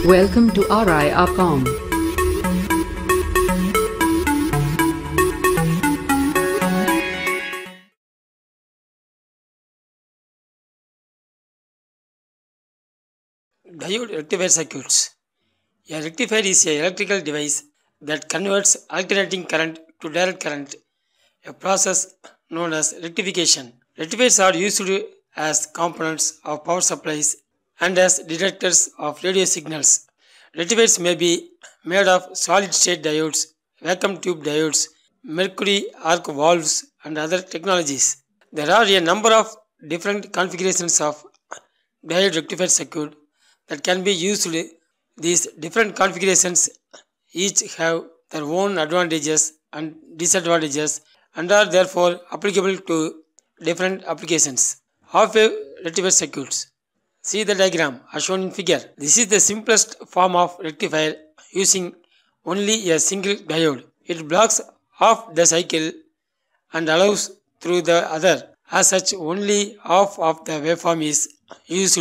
Welcome to RIRCOM. Diode rectifier circuits. A rectifier is an electrical device that converts alternating current to direct current, a process known as rectification. Rectifiers are used as components of power supplies and as detectors of radio signals. Rectifiers may be made of solid-state diodes, vacuum tube diodes, mercury arc valves, and other technologies. There are a number of different configurations of diode rectifier circuit that can be used. These different configurations each have their own advantages and disadvantages and are therefore applicable to different applications. Half-wave rectifier circuits. See the diagram as shown in figure. This is the simplest form of rectifier using only a single diode. It blocks half the cycle and allows through the other. As such, only half of the waveform is used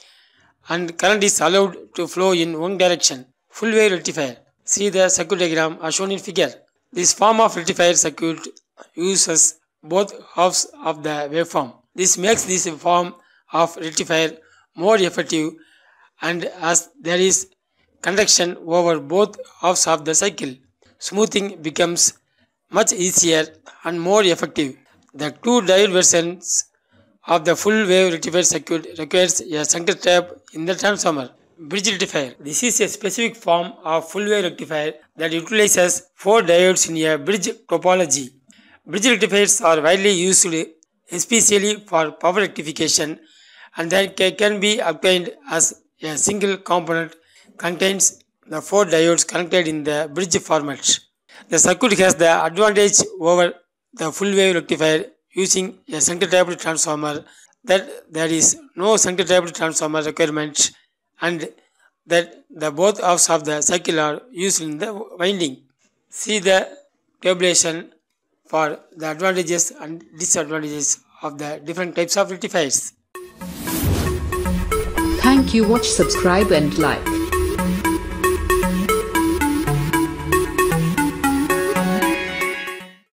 and current is allowed to flow in one direction. Full wave rectifier. See the circuit diagram as shown in figure. This form of rectifier circuit uses both halves of the waveform. This makes this form of rectifier more effective, and as there is conduction over both halves of the cycle, smoothing becomes much easier and more effective. The two diode versions of the full wave rectifier circuit requires a center tap in the transformer. Bridge rectifier. This is a specific form of full wave rectifier that utilizes 4 diodes in a bridge topology. Bridge rectifiers are widely used especially for power rectification, and they can be obtained as a single component contains the 4 diodes connected in the bridge format. The circuit has the advantage over the full wave rectifier using a center tapped transformer that there is no center tapped transformer requirement and that the both halves of the cycle are used in the winding. See the tabulation for the advantages and disadvantages of the different types of rectifiers. Thank you. Watch, subscribe and like.